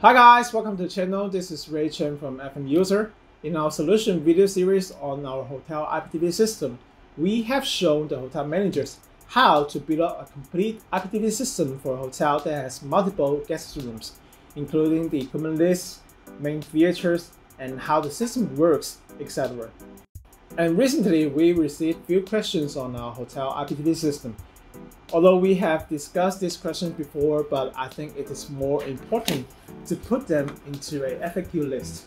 Hi guys, welcome to the channel. This is Ray Chen from FMUSER. In our solution video series on our hotel IPTV system, we have shown the hotel managers how to build up a complete IPTV system for a hotel that has multiple guest rooms, including the equipment list, main features, and how the system works, etc. And recently, we received few questions on our hotel IPTV system. Although we have discussed these questions before, but I think it is more important to put them into a FAQ list.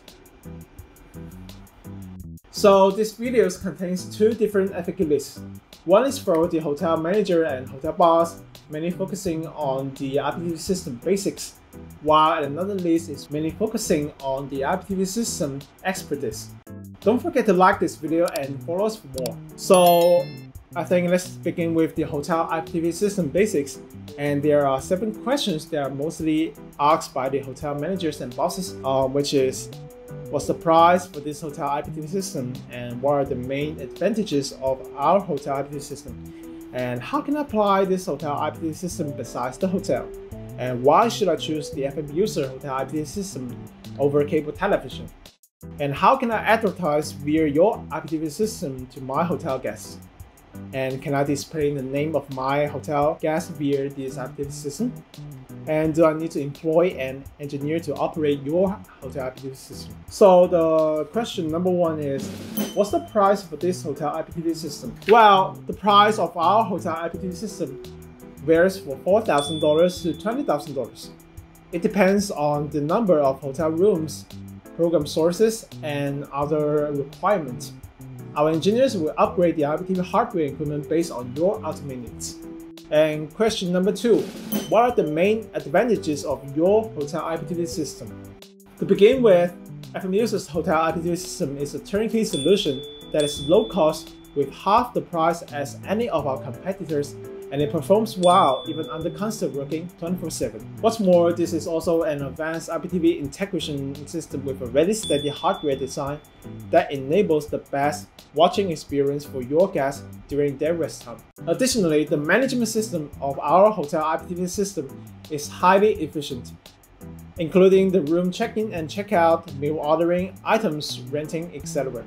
So this video contains two different FAQ lists. One is for the hotel manager and hotel boss, mainly focusing on the IPTV system basics, while another list is mainly focusing on the IPTV system expertise. Don't forget to like this video and follow us for more. So I think let's begin with the hotel IPTV system basics, and there are 7 questions that are mostly asked by the hotel managers and bosses, which is what's the price for this hotel IPTV system, and what are the main advantages of our hotel IPTV system, and how can I apply this hotel IPTV system besides the hotel, and why should I choose the FMUSER hotel IPTV system over cable television, and how can I advertise via your IPTV system to my hotel guests. And can I display the name of my hotel guest via this IPTV system? And do I need to employ an engineer to operate your hotel IPTV system? So the question number 1 is, what's the price for this hotel IPTV system? Well, the price of our hotel IPTV system varies from $4,000 to $20,000. It depends on the number of hotel rooms, program sources, and other requirements. Our engineers will upgrade the IPTV hardware equipment based on your ultimate needs. And question number 2, what are the main advantages of your hotel IPTV system? To begin with, FMUSER's hotel IPTV system is a turnkey solution that is low cost with half the price as any of our competitors, and it performs well even under constant working 24/7. What's more, this is also an advanced IPTV integration system with a ready steady hardware design that enables the best watching experience for your guests during their rest time. Additionally, the management system of our hotel IPTV system is highly efficient, including the room check-in and check-out, meal ordering, items renting, etc.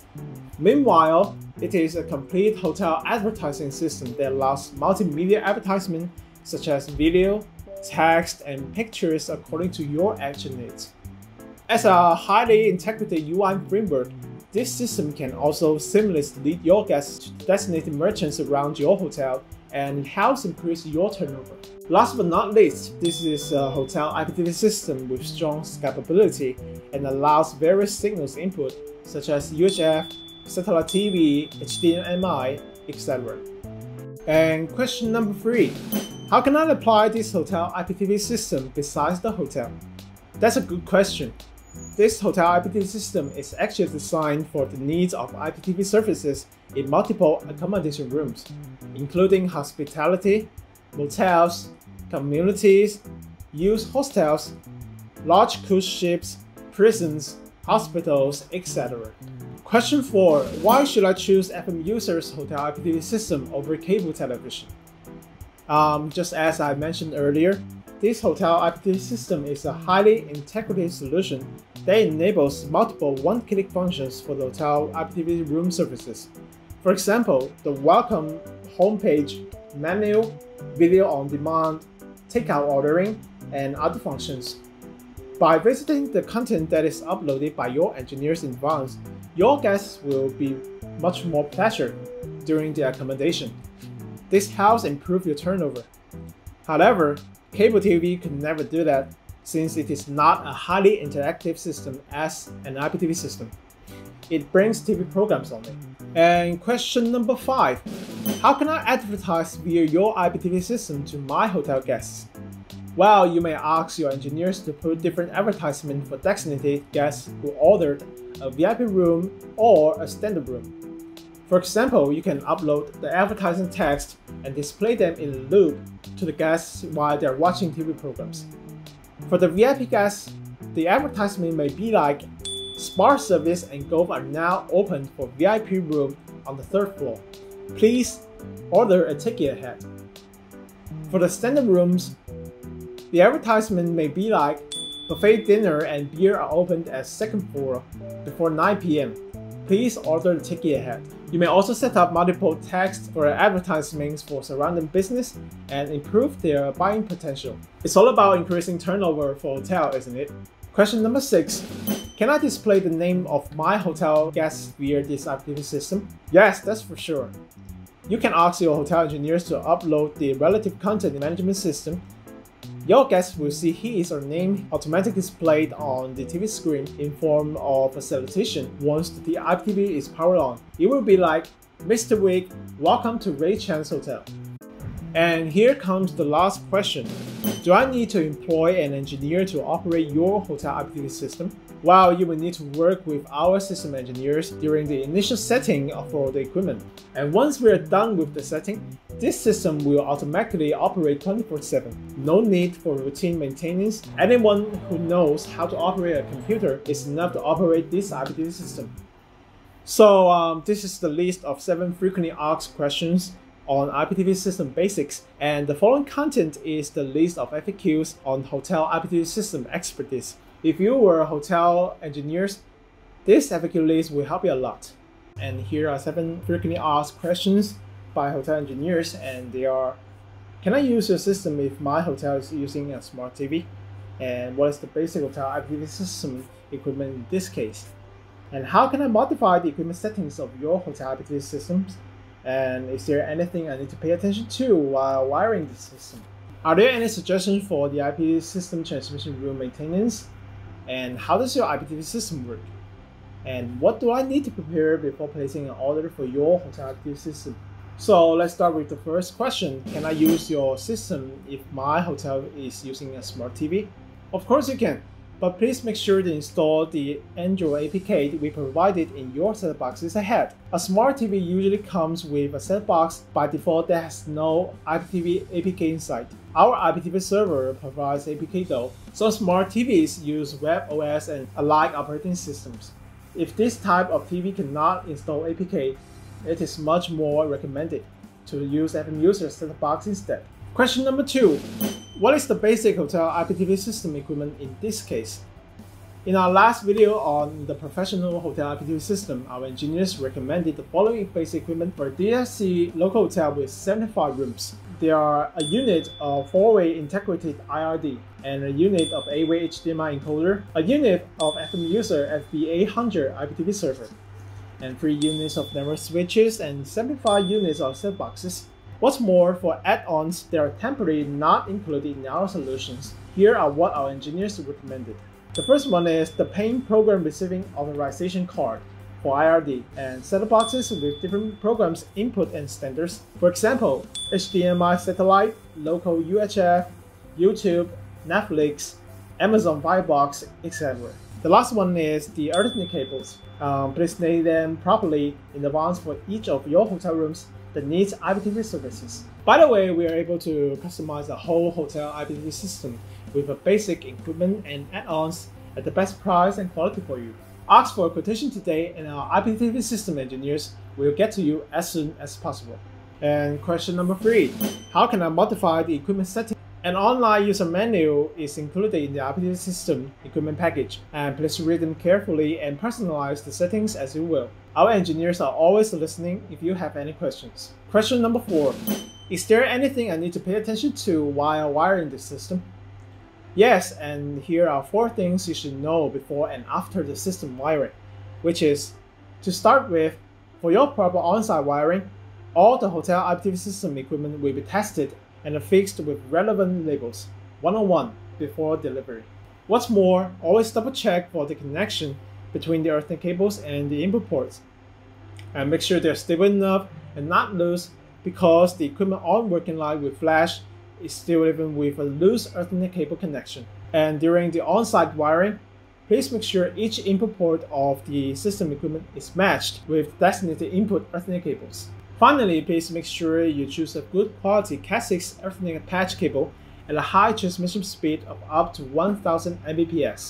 Meanwhile, it is a complete hotel advertising system that allows multimedia advertisement such as video, text, and pictures according to your actual needs. As a highly integrated UI framework, this system can also seamlessly lead your guests to designated merchants around your hotel and helps increase your turnover. Last but not least, this is a hotel IPTV system with strong scalability and allows various signals input such as UHF, satellite TV, HDMI, etc. And question number 3, how can I apply this hotel IPTV system besides the hotel? That's a good question. This hotel IPTV system is actually designed for the needs of IPTV services in multiple accommodation rooms, including hospitality, motels, communities, youth hostels, large cruise ships, prisons, hospitals, etc. Question 4, why should I choose FMUSER's hotel IPTV system over cable television? Just as I mentioned earlier, this hotel IPTV system is a highly integrated solution that enables multiple one-click functions for the hotel IPTV room services. For example, the welcome homepage, menu, video on demand, takeout ordering, and other functions. By visiting the content that is uploaded by your engineers in advance, your guests will be much more pleasure during the accommodation. This helps improve your turnover. However, cable TV could never do that since it is not a highly interactive system as an IPTV system. It brings TV programs only. And question number 5, how can I advertise via your IPTV system to my hotel guests? Well, you may ask your engineers to put different advertisements for designated guests who ordered a VIP room or a standard room. For example, you can upload the advertising text and display them in a loop to the guests while they're watching TV programs. For the VIP guests, the advertisement may be like, Spa service and golf are now open for VIP room on the 3rd floor. Please order a ticket ahead. For the standard rooms, the advertisement may be like, Buffet dinner and beer are opened at second floor before 9 p.m. Please order the ticket ahead. You may also set up multiple text or advertisements for surrounding business and improve their buying potential. It's all about increasing turnover for hotel, isn't it? Question number 6. Can I display the name of my hotel guests via this IPTV system? Yes, that's for sure. You can ask your hotel engineers to upload the relative content management system. Your guests will see his or her name automatically displayed on the TV screen in form of a salutation once the IPTV is powered on. It will be like, "Mr. Wig, welcome to Ray Chan's hotel." And here comes the last question. Do I need to employ an engineer to operate your hotel IPTV system? Well, you will need to work with our system engineers during the initial setting for the equipment. And once we are done with the setting, this system will automatically operate 24/7. No need for routine maintenance. Anyone who knows how to operate a computer is enough to operate this IPTV system. So this is the list of 7 frequently asked questions on IPTV system basics, and the following content is the list of FAQs on hotel IPTV system expertise. If you were hotel engineers, this FAQ list will help you a lot. And here are 7 frequently asked questions by hotel engineers, and they are: can I use your system if my hotel is using a smart TV? And what is the basic hotel IPTV system equipment in this case? And how can I modify the equipment settings of your hotel IPTV systems? And is there anything I need to pay attention to while wiring the system? Are there any suggestions for the IPTV system transmission room maintenance? And how does your IPTV system work? And what do I need to prepare before placing an order for your hotel IPTV system? So let's start with the first question. Can I use your system if my hotel is using a smart TV? Of course you can, but please make sure to install the Android APK we provided in your set-top boxes ahead. A smart TV usually comes with a set-top box by default that has no IPTV APK inside. Our IPTV server provides APK though, so smart TVs use WebOS and alike operating systems. If this type of TV cannot install APK, it is much more recommended to use FMUSER set-top box instead. Question number 2. What is the basic hotel IPTV system equipment in this case? In our last video on the professional hotel IPTV system, our engineers recommended the following basic equipment for a DSC local hotel with 75 rooms. There are a unit of 4-way integrated IRD, and a unit of 8-way HDMI encoder, a unit of FMUSER FBE801 IPTV server, and 3 units of network switches and 75 units of set boxes. What's more, for add-ons that are temporarily not included in our solutions, here are what our engineers recommended. The first one is the PAIN Program Receiving Authorization Card for IRD, and set-top boxes with different programs input and standards. For example, HDMI satellite, local UHF, YouTube, Netflix, Amazon Firebox, etc. The last one is the Ethernet cables. Please name them properly in advance for each of your hotel rooms that needs IPTV services. By the way, we are able to customize a whole hotel IPTV system with a basic equipment and add-ons at the best price and quality for you. Ask for a quotation today and our IPTV system engineers will get to you as soon as possible. And question number 3. How can I modify the equipment setting? An online user manual is included in the IPTV system equipment package, and please read them carefully and personalize the settings as you will. Our engineers are always listening if you have any questions. Question number 4. Is there anything I need to pay attention to while wiring the system? Yes, and here are 4 things you should know before and after the system wiring, which is, to start with, for your proper on-site wiring, all the hotel IPTV system equipment will be tested and affixed with relevant labels, one-on-one, before delivery. What's more, always double check for the connection between the Ethernet cables and the input ports. And make sure they're stable enough and not loose, because the equipment on working line with flash is still even with a loose Ethernet cable connection. And during the on-site wiring, please make sure each input port of the system equipment is matched with designated input Ethernet cables. Finally, please make sure you choose a good quality Cat6 Ethernet patch cable at a high transmission speed of up to 1000 Mbps.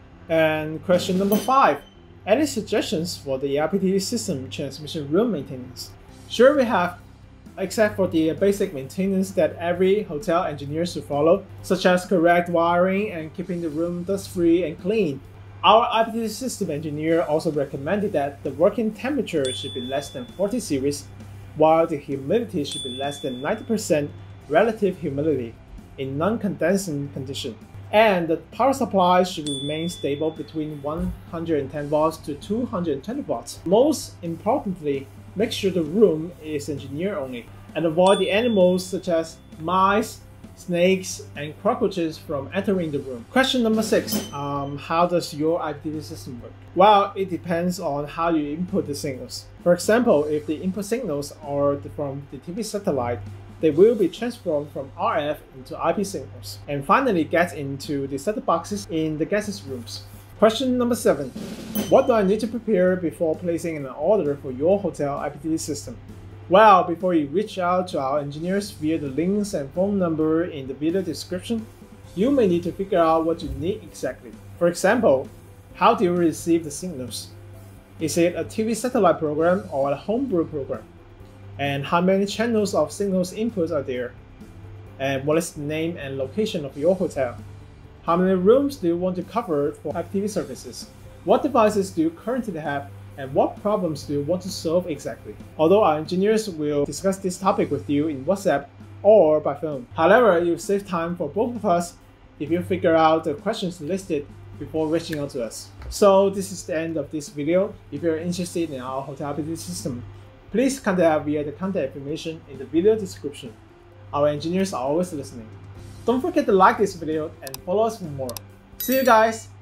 And question number 5. Any suggestions for the IPTV system transmission room maintenance? Sure we have. except for the basic maintenance that every hotel engineer should follow, such as correct wiring and keeping the room dust-free and clean. Our IPTV system engineer also recommended that the working temperature should be less than 40 series, while the humidity should be less than 90% relative humidity in non-condensing condition. And the power supply should remain stable between 110 volts to 220 volts. Most importantly, make sure the room is engineer only and avoid the animals such as mice, snakes, and cockroaches from entering the room. Question number 6. How does your IPTV system work? Well, it depends on how you input the signals. For example, if the input signals are from the TV satellite, they will be transformed from RF into IP signals and finally get into the set-top boxes in the guests' rooms. Question number 7. What do I need to prepare before placing an order for your hotel IPTV system? Well, before you reach out to our engineers via the links and phone number in the video description, you may need to figure out what you need exactly. For example, how do you receive the signals? Is it a TV satellite program or a homebrew program? And how many channels of signals inputs are there? And what is the name and location of your hotel? How many rooms do you want to cover for IPTV services? What devices do you currently have? And what problems do you want to solve exactly? Although our engineers will discuss this topic with you in WhatsApp or by phone. However, you save time for both of us if you figure out the questions listed before reaching out to us. So this is the end of this video. If you're interested in our hotel IPTV system, please contact via the contact information in the video description. Our engineers are always listening. Don't forget to like this video and follow us for more. See you guys!